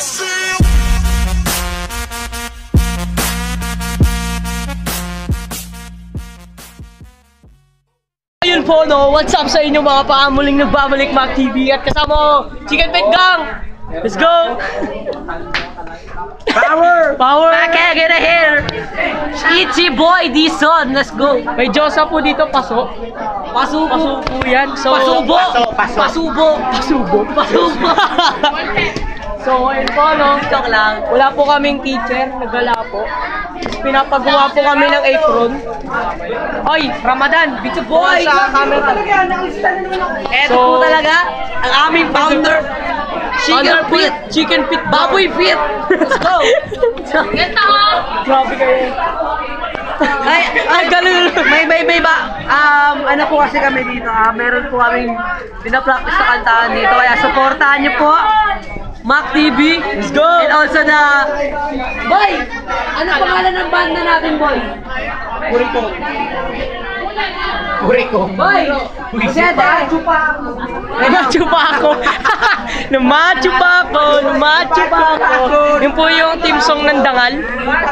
Ayun po, no, what's up sa inyo mga paamuling nagbabalik Mac TV at kasama ko, Chicken Pit Gang! Let's go! Power! Power! Okay, get a hair! Itchy boy, Dison! Let's go! May Diyosa po dito, paso. Paso po yan. So, pasubo! Pasubo! Pasubo! Pasubo! So, ayun po, no? Joke lang. Wala po kaming teacher, nagala po. Pinapagawa po kami ng apron. Oy, Ramadan, Bitch Boy! Sa camera. Eto po talaga, ang aming founder. Chicken Pit, Baboy Pit! Let's go! Grabe kayo. Ay, galing. May ba? Ano po kasi kami dito, meron po kaming pinapractice sa kantahan dito. Kaya supportahan niyo po Mac TV. Let's go! And also Boy! Ano pangalan ng banda natin, Boy? Uriko. Boy! Namacho pa ako. Namacho pa ako. Yun po yung team song ng Dangal.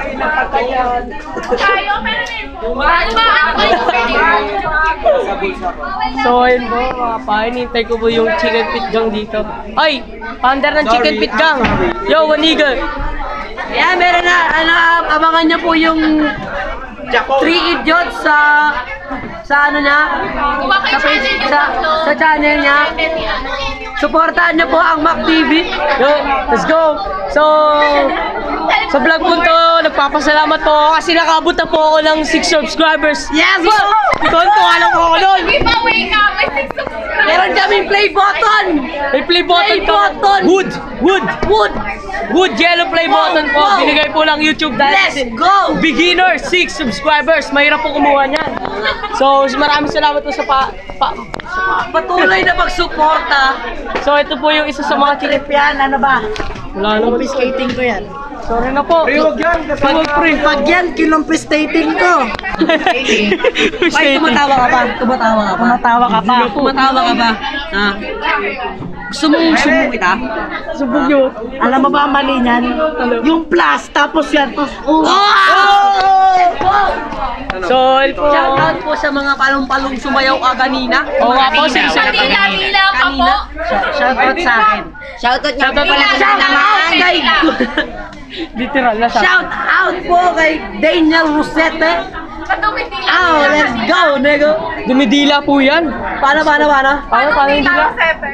So ayun po mga pa, hinintay ko po yung Chicken Pit Gang dito. Ay! Founder ng Chicken Pit Gang! Yo, Waniga! Yeah, meron na, abangan niyo po yung 3 Idiots sa ano niya, sa channel niya. Suportahan niyo po ang Mac TV. Yo, let's go! So, sa vlog po to, nagpapasalamat po ako kasi nakabot na po ako ng 6 subscribers. Yes, po! Tuwan-tuwa lang po ako nun. meron kaming play button. May play button Play button. Wood yellow play button po. Wow. Binigay po lang YouTube dahil Let's go! beginner 6 subscribers. Mahirap po kumuha niyan. So, maraming salamat po sa Patuloy na pagsuporta. So, ito po yung isa sa mga Trip yan, ano ba? Wala naman. Skating ko yan. Sorry na po. Huwag yan. Pag yan, kinumpistating ko. Ay, tumatawa ka pa. Tumatawa ka pa. Gusto mong sumbong kita? Subog nyo. Alam mo ba ang mali niyan? Yung plus, tapos yan. So, ito po. Shoutout po sa mga palong-palong sumayaw kanina. Oo nga po, sige. Dila pa po. Shoutout sa akin. Shoutout nga po pala sa naman kay... Literal na siya. Shout out po kay Daniel Rosete. Oh, let's go, nego. Dumidila po yan. Paano? Paano yung dila?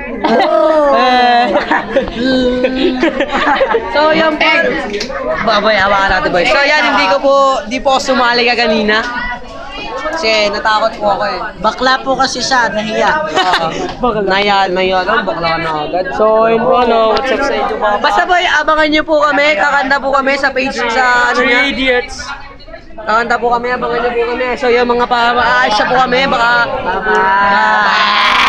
So, yan po. Baboy, hawakan natin, boy. So, yan, hindi po ako sumali ka kanina. Kasi natakot po ako eh. Bakla po kasi siya, nahiya. Nahiya, bakla ka na agad. So, yun po, no. What's up sa inyo mga Basta boy, abangan niyo po kami, kakanta po kami sa page sa ano 3 niya. idiots. Kakanta po kami, abangan niyo po kami. So yung mga pa-aayos po kami, baka...